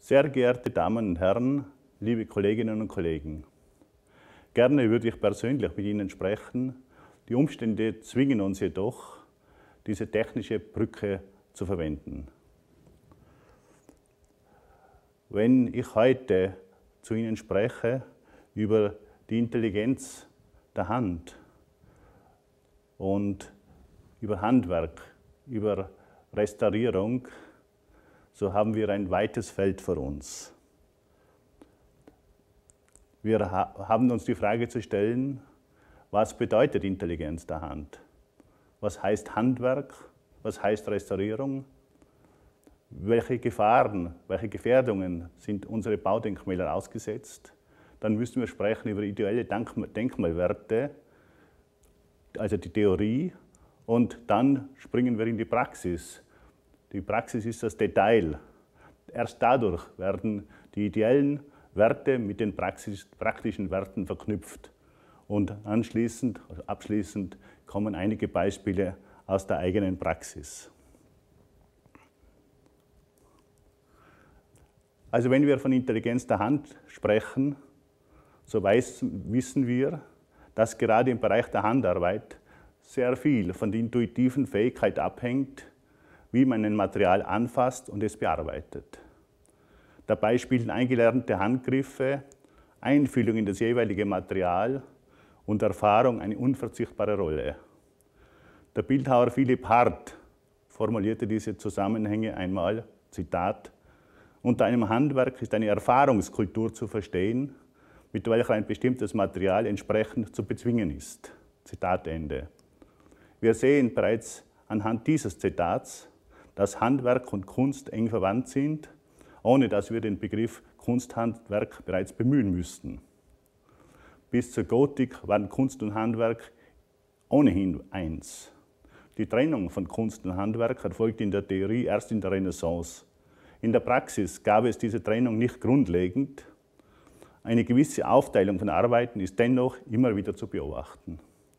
Sehr geehrte Damen und Herren, liebe Kolleginnen und Kollegen, gerne würde ich persönlich mit Ihnen sprechen. Die Umstände zwingen uns jedoch, diese technische Brücke zu verwenden. Wenn ich heute zu Ihnen spreche über die Intelligenz der Hand und über Handwerk, über Restaurierung, so haben wir ein weites Feld vor uns. Wir haben uns die Frage zu stellen, was bedeutet Intelligenz der Hand? Was heißt Handwerk? Was heißt Restaurierung? Welche Gefahren, welche Gefährdungen sind unsere Baudenkmäler ausgesetzt? Dann müssen wir sprechen über ideelle Denkmalwerte, also die Theorie, und dann springen wir in die Praxis. Die Praxis ist das Detail. Erst dadurch werden die ideellen Werte mit den praktischen Werten verknüpft. Und abschließend kommen einige Beispiele aus der eigenen Praxis. Also wenn wir von Intelligenz der Hand sprechen, so wissen wir, dass gerade im Bereich der Handarbeit sehr viel von der intuitiven Fähigkeit abhängt, wie man ein Material anfasst und es bearbeitet. Dabei spielen eingelernte Handgriffe, Einfühlung in das jeweilige Material und Erfahrung eine unverzichtbare Rolle. Der Bildhauer Philipp Hart formulierte diese Zusammenhänge einmal, Zitat: Unter einem Handwerk ist eine Erfahrungskultur zu verstehen, mit welcher ein bestimmtes Material entsprechend zu bezwingen ist. Zitat Ende. Wir sehen bereits anhand dieses Zitats, dass Handwerk und Kunst eng verwandt sind, ohne dass wir den Begriff Kunsthandwerk bereits bemühen müssten. Bis zur Gotik waren Kunst und Handwerk ohnehin eins. Die Trennung von Kunst und Handwerk erfolgte in der Theorie erst in der Renaissance. In der Praxis gab es diese Trennung nicht grundlegend. Eine gewisse Aufteilung von Arbeiten ist dennoch immer wieder zu beobachten.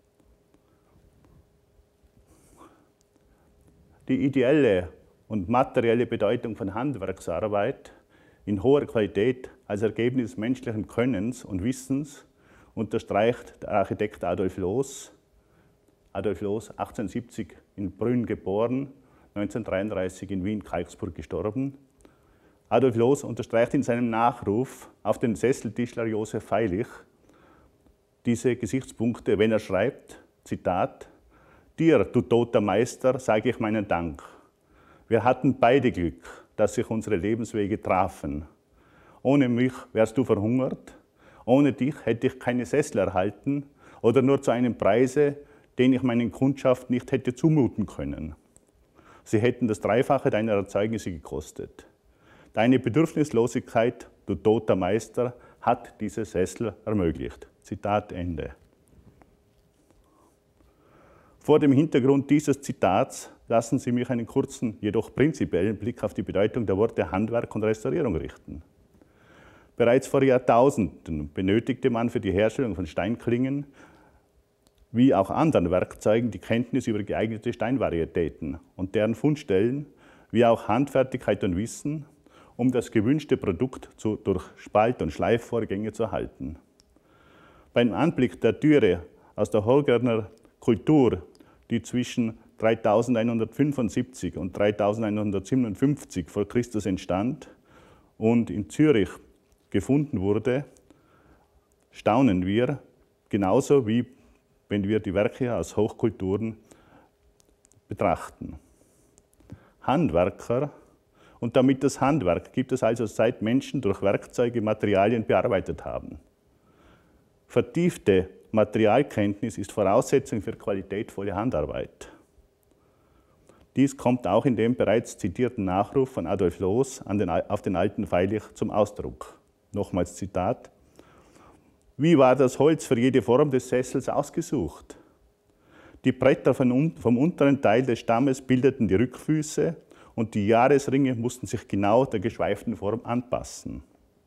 Die ideelle und materielle Bedeutung von Handwerksarbeit in hoher Qualität als Ergebnis menschlichen Könnens und Wissens unterstreicht der Architekt Adolf Loos. Adolf Loos, 1870 in Brünn geboren, 1933 in Wien-Kalksburg gestorben. Adolf Loos unterstreicht in seinem Nachruf auf den Sesseltischler Josef Feilich diese Gesichtspunkte, wenn er schreibt, Zitat: Dir, du toter Meister, sage ich meinen Dank. Wir hatten beide Glück, dass sich unsere Lebenswege trafen. Ohne mich wärst du verhungert, ohne dich hätte ich keine Sessel erhalten oder nur zu einem Preise, den ich meinen Kundschaft nicht hätte zumuten können. Sie hätten das Dreifache deiner Erzeugnisse gekostet. Deine Bedürfnislosigkeit, du toter Meister, hat diese Sessel ermöglicht. Zitat Ende. Vor dem Hintergrund dieses Zitats lassen Sie mich einen kurzen, jedoch prinzipiellen Blick auf die Bedeutung der Worte Handwerk und Restaurierung richten. Bereits vor Jahrtausenden benötigte man für die Herstellung von Steinklingen wie auch anderen Werkzeugen die Kenntnis über geeignete Steinvarietäten und deren Fundstellen, wie auch Handfertigkeit und Wissen, um das gewünschte Produkt durch Spalt- und Schleifvorgänge zu erhalten. Beim Anblick der Türe aus der Holgerner Kultur, die zwischen 3175 und 3157 vor Christus entstand und in Zürich gefunden wurde, staunen wir, genauso wie wenn wir die Werke aus Hochkulturen betrachten. Handwerker und damit das Handwerk gibt es also seit Menschen durch Werkzeuge Materialien bearbeitet haben. Vertiefte Materialkenntnis ist Voraussetzung für qualitätvolle Handarbeit. Dies kommt auch in dem bereits zitierten Nachruf von Adolf Loos auf den alten Feilich zum Ausdruck. Nochmals Zitat: Wie war das Holz für jede Form des Sessels ausgesucht? Die Bretter vom unteren Teil des Stammes bildeten die Rückfüße und die Jahresringe mussten sich genau der geschweiften Form anpassen.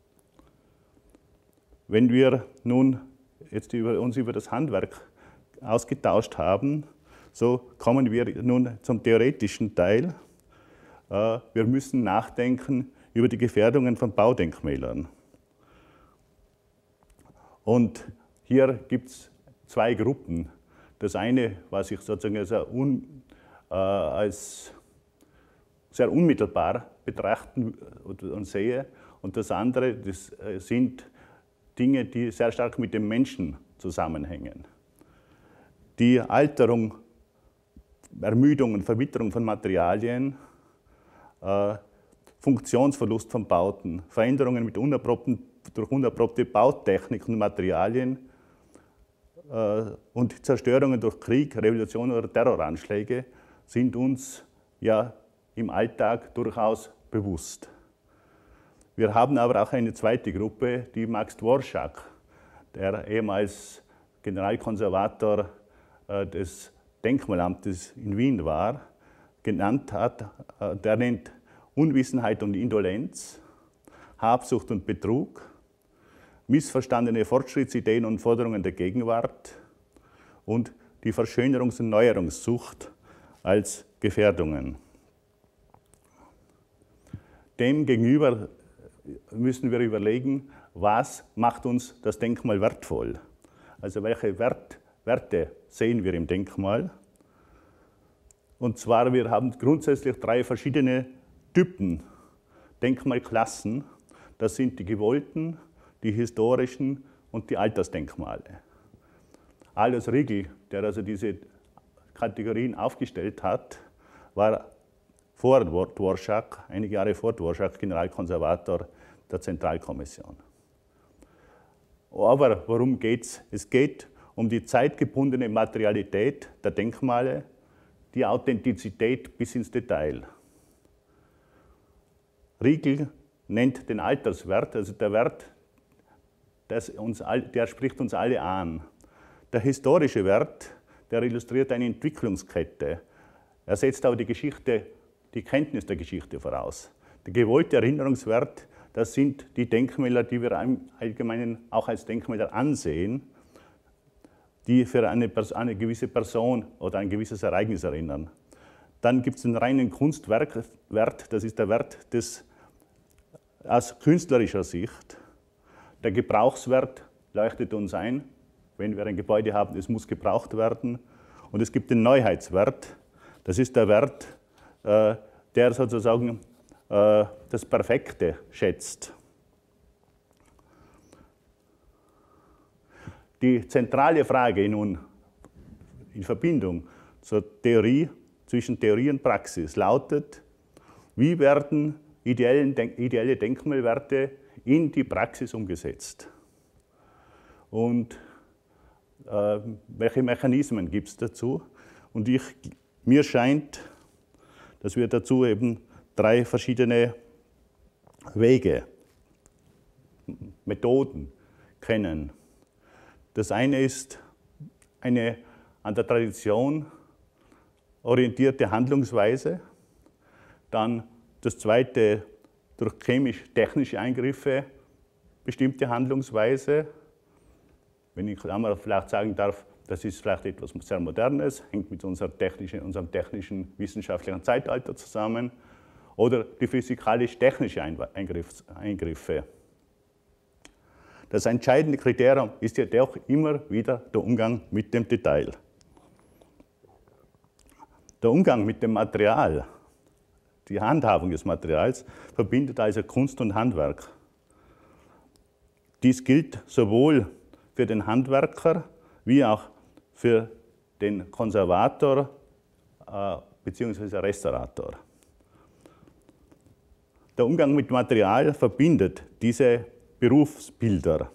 Wenn wir nun jetzt uns über das Handwerk ausgetauscht haben, so kommen wir nun zum theoretischen Teil. Wir müssen nachdenken über die Gefährdungen von Baudenkmälern. Und hier gibt es zwei Gruppen. Das eine, was ich sozusagen als sehr unmittelbar betrachten und sehe, und das andere, das sind Dinge, die sehr stark mit dem Menschen zusammenhängen. Die Alterung, Ermüdung und Verwitterung von Materialien, Funktionsverlust von Bauten, Veränderungen durch unerprobte Bautechnik und Materialien und Zerstörungen durch Krieg, Revolution oder Terroranschläge sind uns ja im Alltag durchaus bewusst. Wir haben aber auch eine zweite Gruppe, die Max Dworschak, der ehemals Generalkonservator des Denkmalamtes in Wien war, genannt hat. Der nennt Unwissenheit und Indolenz, Habsucht und Betrug, missverstandene Fortschrittsideen und Forderungen der Gegenwart und die Verschönerungs- und Neuerungssucht als Gefährdungen. Demgegenüber müssen wir überlegen, was macht uns das Denkmal wertvoll? Also welche Werte sehen wir im Denkmal? Und zwar, wir haben grundsätzlich drei verschiedene Typen, Denkmalklassen. Das sind die gewollten, die historischen und die Altersdenkmale. Alois Riegl, der also diese Kategorien aufgestellt hat, war vor Dworschak, einige Jahre vor Dworschak, Generalkonservator der Zentralkommission. Aber worum geht es? Es geht um die zeitgebundene Materialität der Denkmale, die Authentizität bis ins Detail. Riegl nennt den Alterswert, also der Wert, der spricht uns alle an. Der historische Wert, der illustriert eine Entwicklungskette. Er setzt aber die Kenntnis der Geschichte voraus. Der gewollte Erinnerungswert, das sind die Denkmäler, die wir im Allgemeinen auch als Denkmäler ansehen, die für eine gewisse Person oder ein gewisses Ereignis erinnern. Dann gibt es den reinen Kunstwerkwert, das ist der Wert aus künstlerischer Sicht. Der Gebrauchswert leuchtet uns ein, wenn wir ein Gebäude haben, es muss gebraucht werden. Und es gibt den Neuheitswert, das ist der Wert, der sozusagen das Perfekte schätzt. Die zentrale Frage nun in Verbindung zur Theorie, zwischen Theorie und Praxis lautet, wie werden ideelle Denkmalwerte in die Praxis umgesetzt? Und welche Mechanismen gibt es dazu? Und mir scheint, dass wir dazu eben drei verschiedene Wege, Methoden kennen. Das eine ist eine an der Tradition orientierte Handlungsweise, dann das zweite durch chemisch-technische Eingriffe bestimmte Handlungsweise. Wenn ich vielleicht sagen darf, das ist vielleicht etwas sehr Modernes, hängt mit unserem technischen, wissenschaftlichen Zeitalter zusammen. Oder die physikalisch-technischen Eingriffe. Das entscheidende Kriterium ist ja doch immer wieder der Umgang mit dem Detail. Der Umgang mit dem Material, die Handhabung des Materials, verbindet also Kunst und Handwerk. Dies gilt sowohl für den Handwerker wie auch für den Konservator bzw. Restaurator. Der Umgang mit Material verbindet diese Berufsbilder.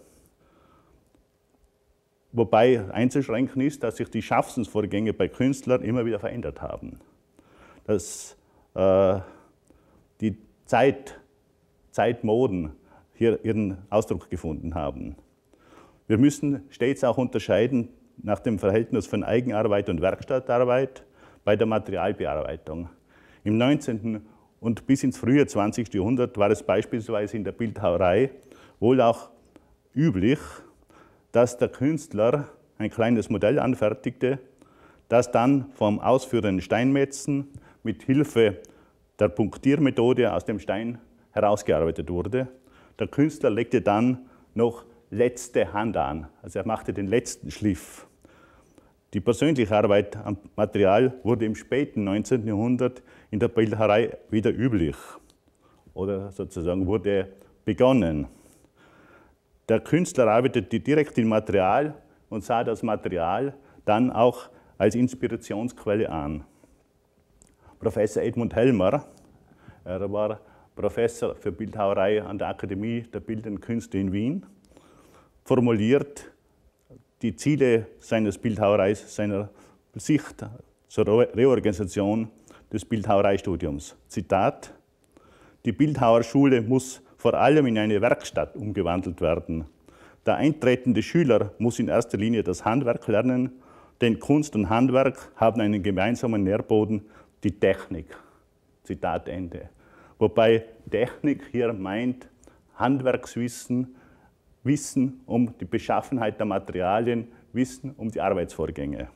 Wobei einzuschränken ist, dass sich die Schaffensvorgänge bei Künstlern immer wieder verändert haben. Dass die Zeitmoden hier ihren Ausdruck gefunden haben. Wir müssen stets auch unterscheiden nach dem Verhältnis von Eigenarbeit und Werkstattarbeit bei der Materialbearbeitung. Im 19. und bis ins frühe 20. Jahrhundert war es beispielsweise in der Bildhauerei wohl auch üblich, dass der Künstler ein kleines Modell anfertigte, das dann vom ausführenden Steinmetzen mit Hilfe der Punktiermethode aus dem Stein herausgearbeitet wurde. Der Künstler legte dann noch letzte Hand an, also er machte den letzten Schliff. Die persönliche Arbeit am Material wurde im späten 19. Jahrhundert in der Bildhauerei wieder üblich oder sozusagen wurde begonnen. Der Künstler arbeitete direkt im Material und sah das Material dann auch als Inspirationsquelle an. Professor Edmund Helmer, er war Professor für Bildhauerei an der Akademie der Bildenden Künste in Wien, formuliert die Ziele seines Bildhauereis, seiner Sicht zur Reorganisation des Bildhauereistudiums. Zitat: Die Bildhauerschule muss vor allem in eine Werkstatt umgewandelt werden. Der eintretende Schüler muss in erster Linie das Handwerk lernen, denn Kunst und Handwerk haben einen gemeinsamen Nährboden, die Technik. Zitat Ende. Wobei Technik hier meint Handwerkswissen, Wissen um die Beschaffenheit der Materialien, Wissen um die Arbeitsvorgänge.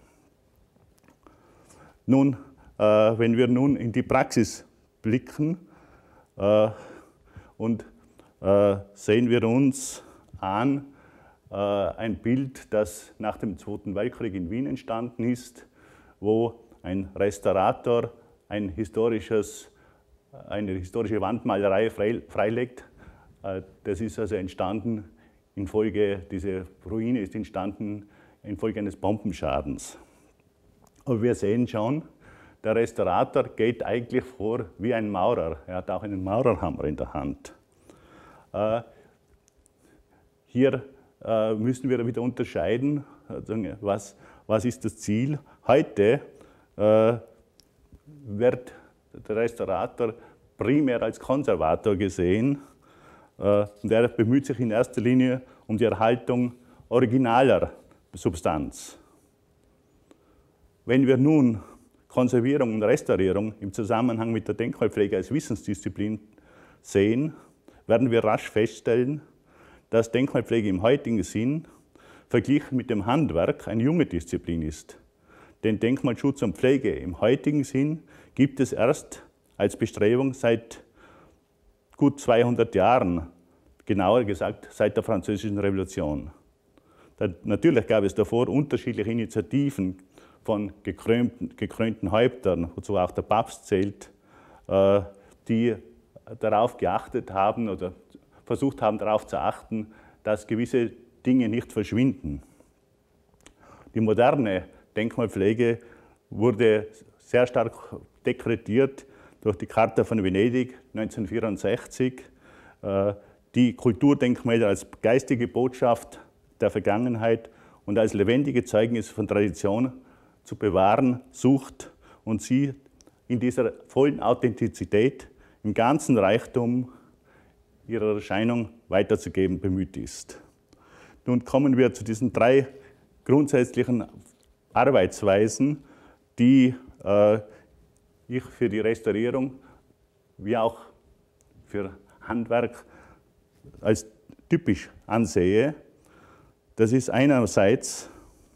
Nun, wenn wir nun in die Praxis blicken und sehen wir uns an ein Bild, das nach dem Zweiten Weltkrieg in Wien entstanden ist, wo ein Restaurator eine historische Wandmalerei freilegt. Das ist also entstanden diese Ruine ist entstanden infolge eines Bombenschadens. Aber wir sehen schon, der Restaurator geht eigentlich vor wie ein Maurer. Er hat auch einen Maurerhammer in der Hand. Hier müssen wir wieder unterscheiden, was ist das Ziel. Heute wird der Restaurator primär als Konservator gesehen. Und er bemüht sich in erster Linie um die Erhaltung originaler Substanz. Wenn wir nun Konservierung und Restaurierung im Zusammenhang mit der Denkmalpflege als Wissensdisziplin sehen, werden wir rasch feststellen, dass Denkmalpflege im heutigen Sinn verglichen mit dem Handwerk eine junge Disziplin ist. Denn Denkmalschutz und Pflege im heutigen Sinn gibt es erst als Bestrebung seit gut 200 Jahren, genauer gesagt seit der Französischen Revolution. Natürlich gab es davor unterschiedliche Initiativen von gekrönten Häuptern, wozu auch der Papst zählt, die darauf geachtet haben oder versucht haben, darauf zu achten, dass gewisse Dinge nicht verschwinden. Die moderne Denkmalpflege wurde sehr stark dekretiert durch die Charta von Venedig 1964, die Kulturdenkmäler als geistige Botschaft der Vergangenheit und als lebendige Zeugnis von Tradition zu bewahren sucht und sie in dieser vollen Authentizität im ganzen Reichtum ihrer Erscheinung weiterzugeben bemüht ist. Nun kommen wir zu diesen drei grundsätzlichen Arbeitsweisen, die ich für die Restaurierung wie auch für Handwerk als typisch ansehe. Das ist einerseits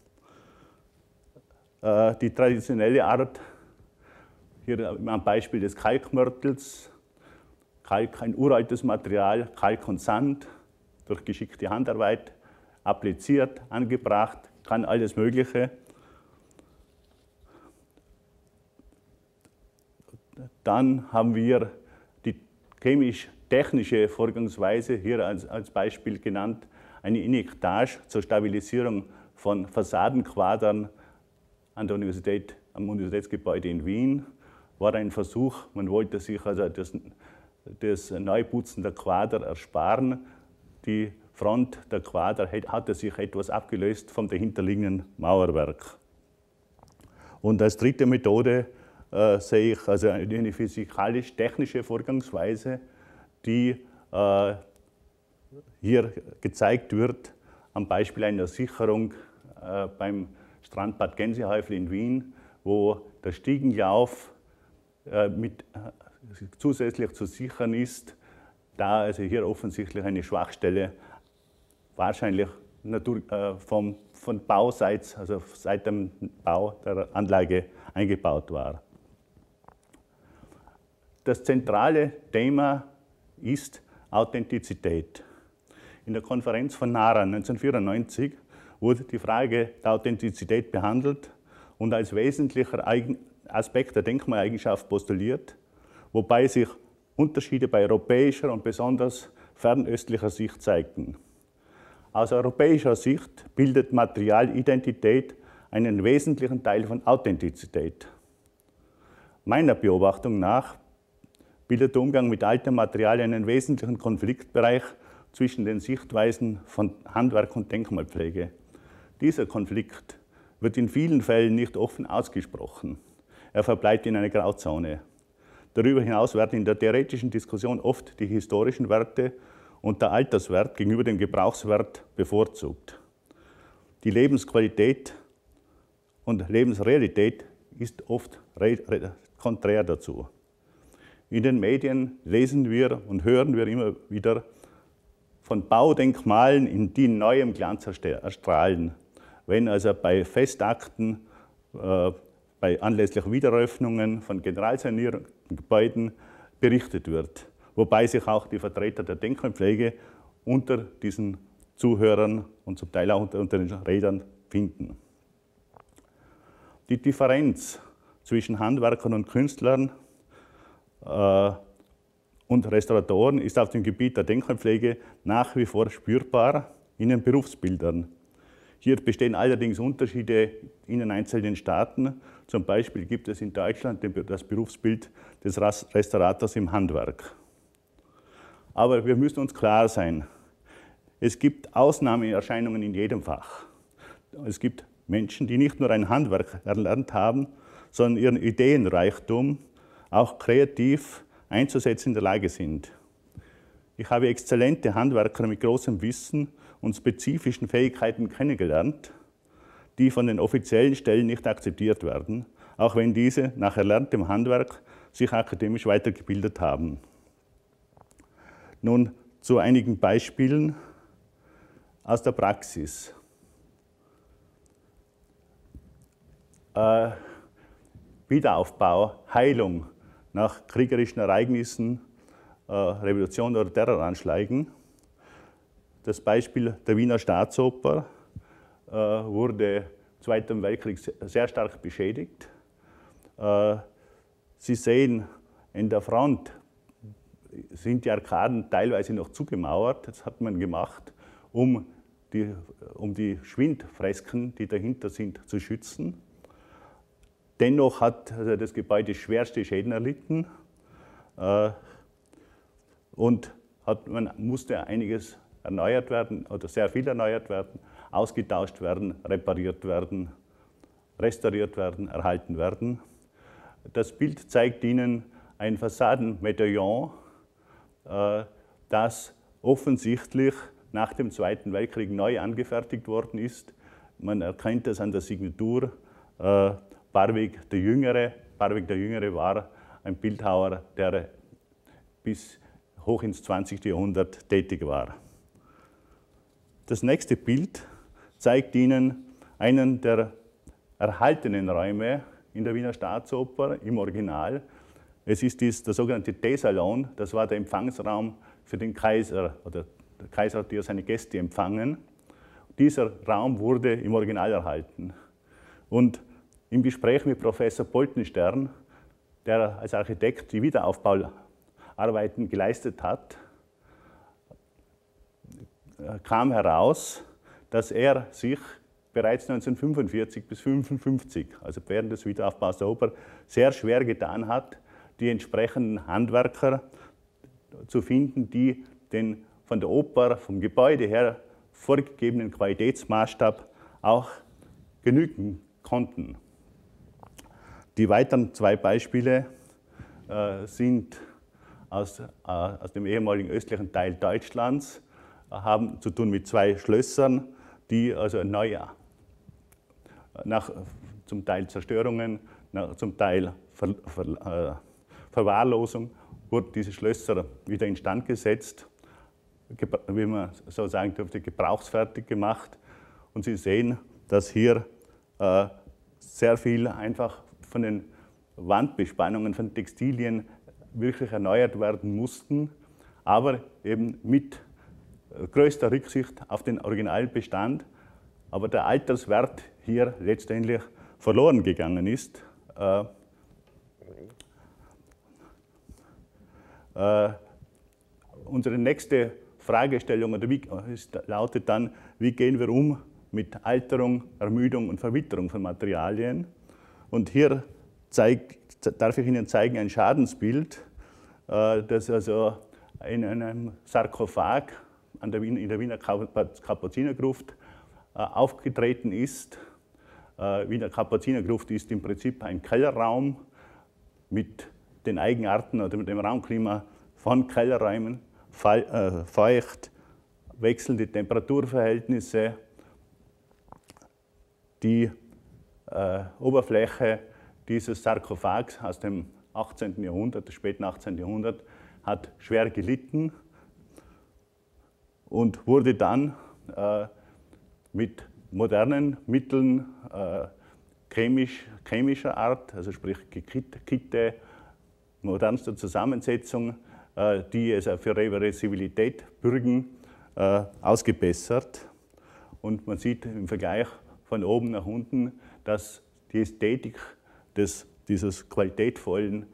die traditionelle Art, hier am Beispiel des Kalkmörtels, Kalk, ein uraltes Material, Kalk und Sand, durch geschickte Handarbeit appliziert, angebracht, kann alles Mögliche. Dann haben wir die chemisch-technische Vorgangsweise, hier als Beispiel genannt, eine Injektage zur Stabilisierung von Fassadenquadern am Universitätsgebäude in Wien. War ein Versuch, man wollte sich also das Neuputzen der Quader ersparen. Die Front der Quader hatte sich etwas abgelöst vom dahinterliegenden Mauerwerk. Und als dritte Methode sehe ich also eine physikalisch-technische Vorgangsweise, die hier gezeigt wird am Beispiel einer Sicherung beim Strandbad Gänsehäufel in Wien, wo der Stiegenlauf zusätzlich zu sichern ist, da also hier offensichtlich eine Schwachstelle wahrscheinlich von Bauseits, also seit dem Bau der Anlage eingebaut war. Das zentrale Thema ist Authentizität. In der Konferenz von Nara 1994 wurde die Frage der Authentizität behandelt und als wesentlicher Aspekt der Denkmaleigenschaft postuliert, wobei sich Unterschiede bei europäischer und besonders fernöstlicher Sicht zeigten. Aus europäischer Sicht bildet Materialidentität einen wesentlichen Teil von Authentizität. Meiner Beobachtung nach bildet der Umgang mit altem Material einen wesentlichen Konfliktbereich zwischen den Sichtweisen von Handwerk und Denkmalpflege. Dieser Konflikt wird in vielen Fällen nicht offen ausgesprochen. Er verbleibt in einer Grauzone. Darüber hinaus werden in der theoretischen Diskussion oft die historischen Werte und der Alterswert gegenüber dem Gebrauchswert bevorzugt. Die Lebensqualität und Lebensrealität ist oft konträr dazu. In den Medien lesen wir und hören wir immer wieder von Baudenkmalen, in die neuem Glanz erstrahlen. Wenn also bei Festakten, bei anlässlich Wiedereröffnungen von generalsanierten Gebäuden berichtet wird, wobei sich auch die Vertreter der Denkmalpflege unter diesen Zuhörern und zum Teil auch unter den Rednern finden. Die Differenz zwischen Handwerkern und Künstlern und Restauratoren ist auf dem Gebiet der Denkmalpflege nach wie vor spürbar in den Berufsbildern. Hier bestehen allerdings Unterschiede in den einzelnen Staaten. Zum Beispiel gibt es in Deutschland das Berufsbild des Restaurators im Handwerk. Aber wir müssen uns klar sein, es gibt Ausnahmeerscheinungen in jedem Fach. Es gibt Menschen, die nicht nur ein Handwerk erlernt haben, sondern ihren Ideenreichtum auch kreativ einzusetzen in der Lage sind. Ich habe exzellente Handwerker mit großem Wissen und spezifischen Fähigkeiten kennengelernt, die von den offiziellen Stellen nicht akzeptiert werden, auch wenn diese nach erlerntem Handwerk sich akademisch weitergebildet haben. Nun zu einigen Beispielen aus der Praxis. Wiederaufbau, Heilung nach kriegerischen Ereignissen, Revolutionen oder Terroranschlägen. Das Beispiel der Wiener Staatsoper wurde im Zweiten Weltkrieg sehr stark beschädigt. Sie sehen, in der Front sind die Arkaden teilweise noch zugemauert. Das hat man gemacht, um die Schwindfresken, die dahinter sind, zu schützen. Dennoch hat das Gebäude schwerste Schäden erlitten und musste einiges erneuert werden oder sehr viel erneuert werden, ausgetauscht werden, repariert werden, restauriert werden, erhalten werden. Das Bild zeigt Ihnen ein Fassadenmedaillon, das offensichtlich nach dem Zweiten Weltkrieg neu angefertigt worden ist. Man erkennt das an der Signatur. Barwig der Jüngere war ein Bildhauer, der bis hoch ins 20. Jahrhundert tätig war. Das nächste Bild zeigt Ihnen einen der erhaltenen Räume in der Wiener Staatsoper im Original. Es ist der sogenannte Teesalon, das war der Empfangsraum für den Kaiser, oder der Kaiser hat hier seine Gäste empfangen. Dieser Raum wurde im Original erhalten. Und im Gespräch mit Professor Boltenstern, der als Architekt die Wiederaufbauarbeiten geleistet hat, kam heraus, dass er sich bereits 1945 bis 1955, also während des Wiederaufbaus der Oper, sehr schwer getan hat, die entsprechenden Handwerker zu finden, die den von der Oper, vom Gebäude her vorgegebenen Qualitätsmaßstab auch genügen konnten. Die weiteren zwei Beispiele sind aus dem ehemaligen östlichen Teil Deutschlands, haben zu tun mit zwei Schlössern, die also neu, nach zum Teil Zerstörungen, zum Teil Verwahrlosung, wurden diese Schlösser wieder instand gesetzt, wie man so sagen dürfte, gebrauchsfertig gemacht. Und Sie sehen, dass hier sehr viel einfach von den Wandbespannungen, von Textilien wirklich erneuert werden mussten, aber eben mit größter Rücksicht auf den Originalbestand, aber der Alterswert hier letztendlich verloren gegangen ist. Unsere nächste Fragestellung lautet dann, wie gehen wir um mit Alterung, Ermüdung und Verwitterung von Materialien? Und hier darf ich Ihnen zeigen ein Schadensbild, das also in einem Sarkophag in der Wiener Kapuzinergruft aufgetreten ist. Wiener Kapuzinergruft ist im Prinzip ein Kellerraum mit den Eigenarten oder mit dem Raumklima von Kellerräumen, feucht, wechselnde Temperaturverhältnisse. Die Oberfläche dieses Sarkophags aus dem 18. Jahrhundert, des späten 18. Jahrhundert, hat schwer gelitten und wurde dann mit modernen Mitteln chemischer Art, also sprich Kitte, modernster Zusammensetzung, die es für Reversibilität bürgen, ausgebessert. Und man sieht im Vergleich von oben nach unten, dass die Ästhetik dieses qualitätvollen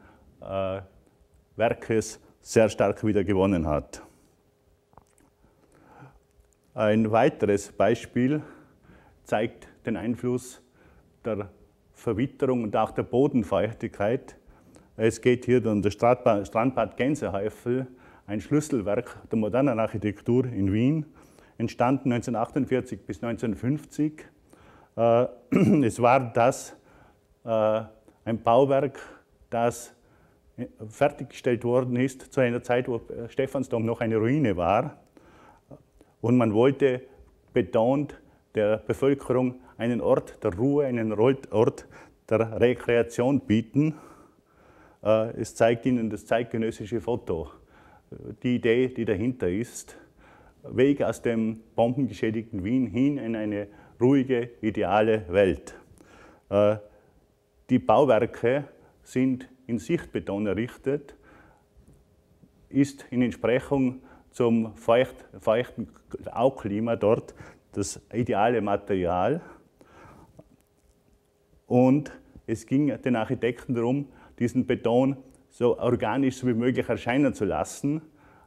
Werkes sehr stark wieder gewonnen hat. Ein weiteres Beispiel zeigt den Einfluss der Verwitterung und auch der Bodenfeuchtigkeit. Es geht hier um das Strandbad Gänsehäufel, ein Schlüsselwerk der modernen Architektur in Wien, entstanden 1948 bis 1950. Es war ein Bauwerk, das fertiggestellt worden ist zu einer Zeit, wo Stephansdom noch eine Ruine war. Und man wollte betont der Bevölkerung einen Ort der Ruhe, einen Ort der Rekreation bieten. Es zeigt Ihnen das zeitgenössische Foto. Die Idee, die dahinter ist, Weg aus dem bombengeschädigten Wien hin in eine ruhige, ideale Welt. Die Bauwerke sind in Sichtbeton errichtet, ist in Entsprechung zum feuchten Auklima dort das ideale Material. Und es ging den Architekten darum, diesen Beton so organisch wie möglich erscheinen zu lassen.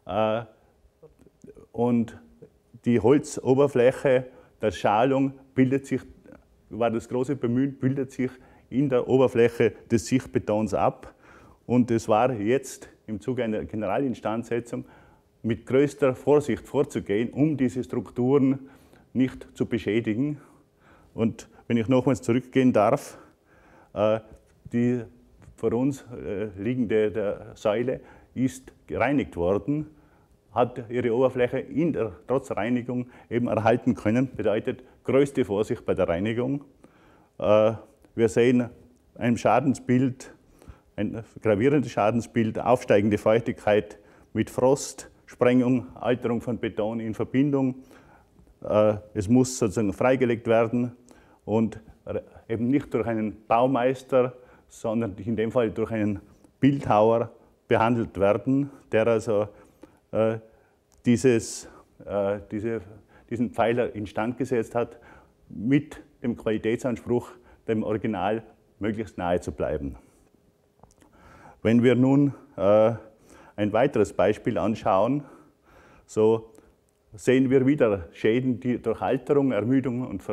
Und die Holzoberfläche der Schalung war das große Bemühen, bildet sich in der Oberfläche des Sichtbetons ab. Und es war jetzt im Zuge einer Generalinstandsetzung mit größter Vorsicht vorzugehen, um diese Strukturen nicht zu beschädigen. Und wenn ich nochmals zurückgehen darf, die vor uns liegende Säule ist gereinigt worden, hat ihre Oberfläche trotz Reinigung eben erhalten können, bedeutet größte Vorsicht bei der Reinigung. Wir sehen ein Schadensbild, ein gravierendes Schadensbild, aufsteigende Feuchtigkeit mit Frost, Sprengung, Alterung von Beton in Verbindung. Es muss sozusagen freigelegt werden und eben nicht durch einen Baumeister, sondern in dem Fall durch einen Bildhauer behandelt werden, der also diesen Pfeiler instand gesetzt hat, mit dem Qualitätsanspruch, dem Original möglichst nahe zu bleiben. Wenn wir nun ein weiteres Beispiel anschauen, so sehen wir wieder Schäden, die durch Alterung, Ermüdung und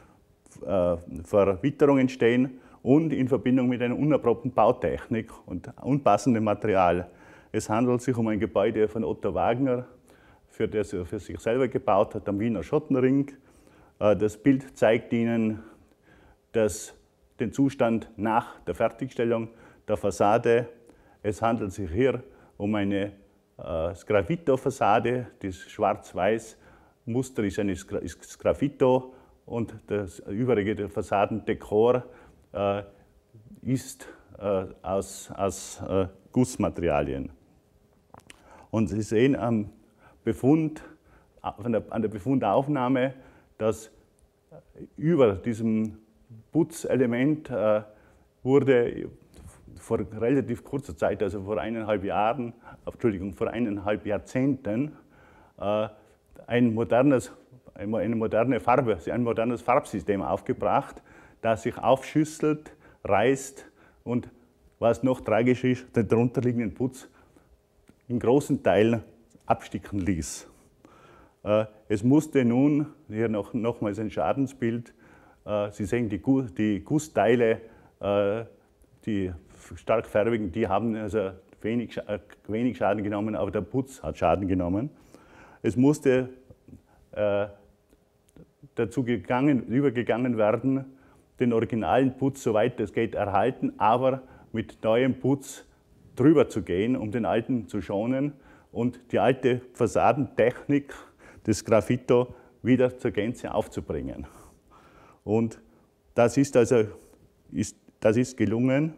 Verwitterung entstehen und in Verbindung mit einer unerprobten Bautechnik und unpassendem Material. Es handelt sich um ein Gebäude von Otto Wagner, das er für sich selber gebaut hat, am Wiener Schottenring. Das Bild zeigt Ihnen den Zustand nach der Fertigstellung der Fassade. Es handelt sich hier um eine Sgraffito-Fassade. Das schwarz-weiß Muster ist Sgraffito und das übrige Fassadendekor ist aus Gussmaterialien. Und Sie sehen am Befund, an der Befundaufnahme, dass über diesem Putzelement wurde vor relativ kurzer Zeit, also vor 1,5 Jahren, vor 1,5 Jahrzehnten, ein modernes Farbsystem aufgebracht, das sich aufschüsselt, reißt und, was noch tragisch ist, den darunterliegenden Putz in großen Teilen absticken ließ. Es musste nun, hier nochmals ein Schadensbild, Sie sehen die Gussteile, die stark färbigen, die haben also wenig Schaden genommen, aber der Putz hat Schaden genommen. Es musste dazu übergegangen werden, den originalen Putz, soweit es geht, erhalten, aber mit neuem Putz drüber zu gehen, um den alten zu schonen und die alte Fassadentechnik des Graffito wieder zur Gänze aufzubringen. Und das ist gelungen.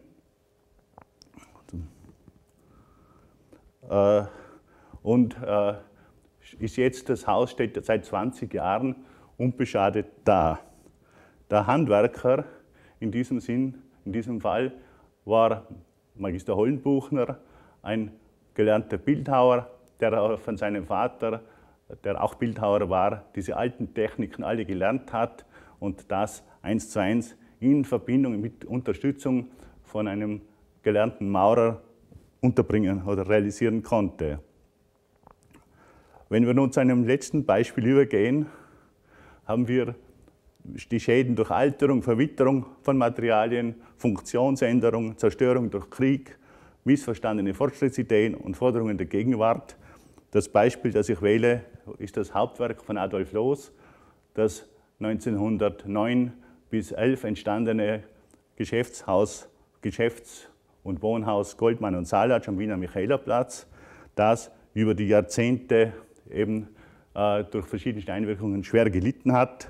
Das Haus steht seit 20 Jahren unbeschadet da. Der Handwerker in diesem Fall war Magister Hollenbuchner, ein gelernter Bildhauer, der von seinem Vater, der auch Bildhauer war, diese alten Techniken alle gelernt hat und das 1:1 in Verbindung mit Unterstützung von einem gelernten Maurer unterbringen oder realisieren konnte. Wenn wir nun zu einem letzten Beispiel übergehen, haben wir die Schäden durch Alterung, Verwitterung von Materialien, Funktionsänderung, Zerstörung durch Krieg, missverstandene Fortschrittsideen und Forderungen der Gegenwart. Das Beispiel, das ich wähle, ist das Hauptwerk von Adolf Loos, das 1909 bis 11 entstandene Geschäfts- und Wohnhaus Goldmann und Salatsch am Wiener Michaelerplatz, das über die Jahrzehnte eben durch verschiedene Einwirkungen schwer gelitten hat.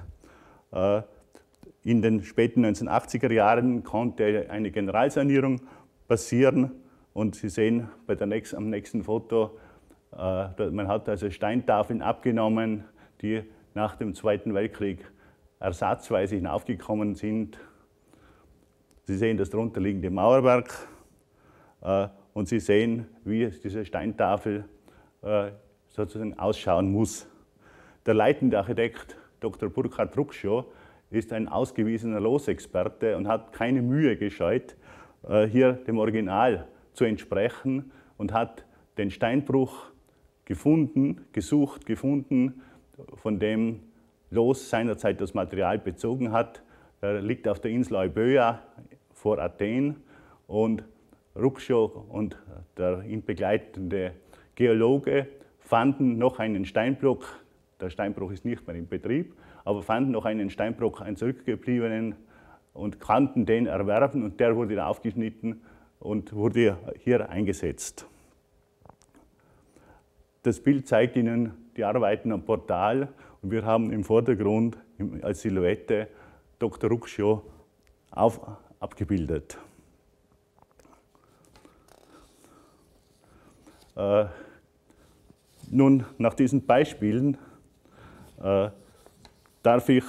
In den späten 1980er Jahren konnte eine Generalsanierung passieren und Sie sehen am nächsten Foto, man hat also Steintafeln abgenommen, die nach dem Zweiten Weltkrieg ersatzweise hinaufgekommen sind. Sie sehen das darunterliegende Mauerwerk und Sie sehen, wie diese Steintafel sozusagen ausschauen muss. Der leitende Architekt Dr. Burkhard Ruckschow ist ein ausgewiesener Loos-Experte und hat keine Mühe gescheut, hier dem Original zu entsprechen und hat den Steinbruch gefunden, von dem Loos seinerzeit das Material bezogen hat. Er liegt auf der Insel Euböa vor Athen und Ruckschow und der ihn begleitende Geologe fanden noch einen Steinbruch, der Steinbruch ist nicht mehr in Betrieb, aber fanden noch einen Steinbruch, einen zurückgebliebenen und konnten den erwerben und der wurde dann aufgeschnitten und wurde hier eingesetzt. Das Bild zeigt Ihnen die Arbeiten am Portal und wir haben im Vordergrund als Silhouette Dr. Ruckschow abgebildet. Nun, nach diesen Beispielen darf ich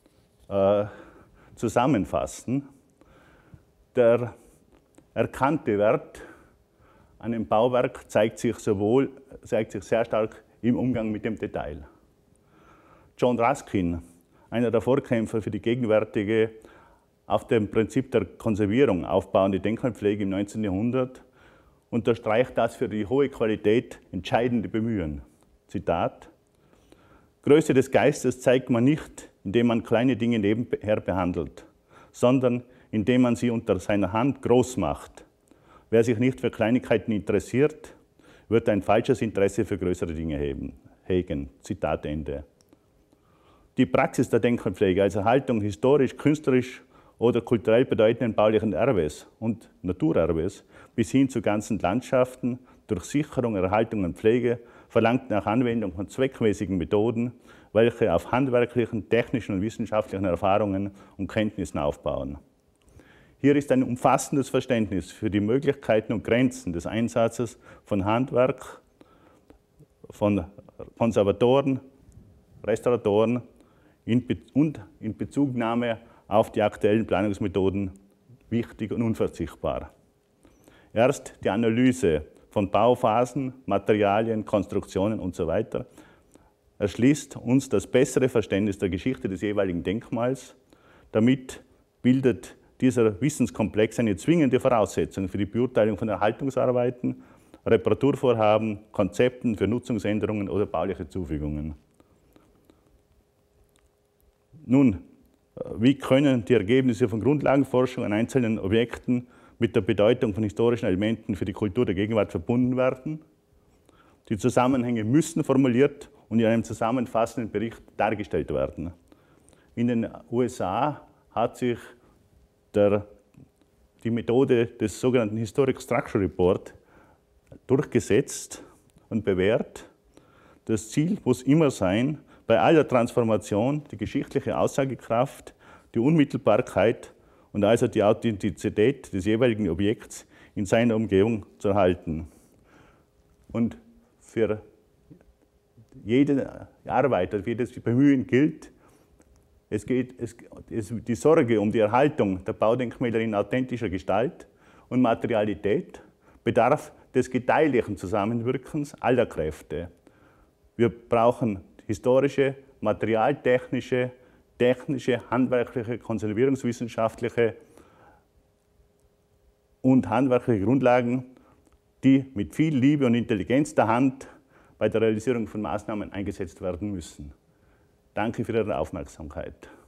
zusammenfassen. Der erkannte Wert an einem Bauwerk zeigt sich sehr stark im Umgang mit dem Detail. John Ruskin, einer der Vorkämpfer für die gegenwärtige, auf dem Prinzip der Konservierung aufbauende Denkmalpflege im 19. Jahrhundert, unterstreicht das für die hohe Qualität entscheidende Bemühen. Zitat: Größe des Geistes zeigt man nicht, indem man kleine Dinge nebenher behandelt, sondern indem man sie unter seiner Hand groß macht. Wer sich nicht für Kleinigkeiten interessiert, wird ein falsches Interesse für größere Dinge hegen. Zitat Ende. Die Praxis der Denkmalpflege als Erhaltung historisch, künstlerisch oder kulturell bedeutenden baulichen Erbes und Naturerbes bis hin zu ganzen Landschaften durch Sicherung, Erhaltung und Pflege verlangt nach Anwendung von zweckmäßigen Methoden, welche auf handwerklichen, technischen und wissenschaftlichen Erfahrungen und Kenntnissen aufbauen. Hier ist ein umfassendes Verständnis für die Möglichkeiten und Grenzen des Einsatzes von Handwerk, von Konservatoren, Restauratoren und in Bezugnahme auf die aktuellen Planungsmethoden wichtig und unverzichtbar. Erst die Analyse von Bauphasen, Materialien, Konstruktionen usw. erschließt uns das bessere Verständnis der Geschichte des jeweiligen Denkmals. Damit bildet dieser Wissenskomplex eine zwingende Voraussetzung für die Beurteilung von Erhaltungsarbeiten, Reparaturvorhaben, Konzepten für Nutzungsänderungen oder bauliche Zufügungen. Nun, wie können die Ergebnisse von Grundlagenforschung an einzelnen Objekten mit der Bedeutung von historischen Elementen für die Kultur der Gegenwart verbunden werden? Die Zusammenhänge müssen formuliert und in einem zusammenfassenden Bericht dargestellt werden. In den USA hat sich die Methode des sogenannten Historic Structure Report durchgesetzt und bewährt. Das Ziel muss immer sein, bei aller Transformation die geschichtliche Aussagekraft, die Unmittelbarkeit und also die Authentizität des jeweiligen Objekts in seiner Umgebung zu erhalten. Und für jede Arbeit, für jedes Bemühen gilt, die Sorge um die Erhaltung der Baudenkmäler in authentischer Gestalt und Materialität bedarf des gedeihlichen Zusammenwirkens aller Kräfte. Wir brauchen historische, materialtechnische, technische, handwerkliche, konservierungswissenschaftliche und handwerkliche Grundlagen, die mit viel Liebe und Intelligenz der Hand bei der Realisierung von Maßnahmen eingesetzt werden müssen. Danke für Ihre Aufmerksamkeit.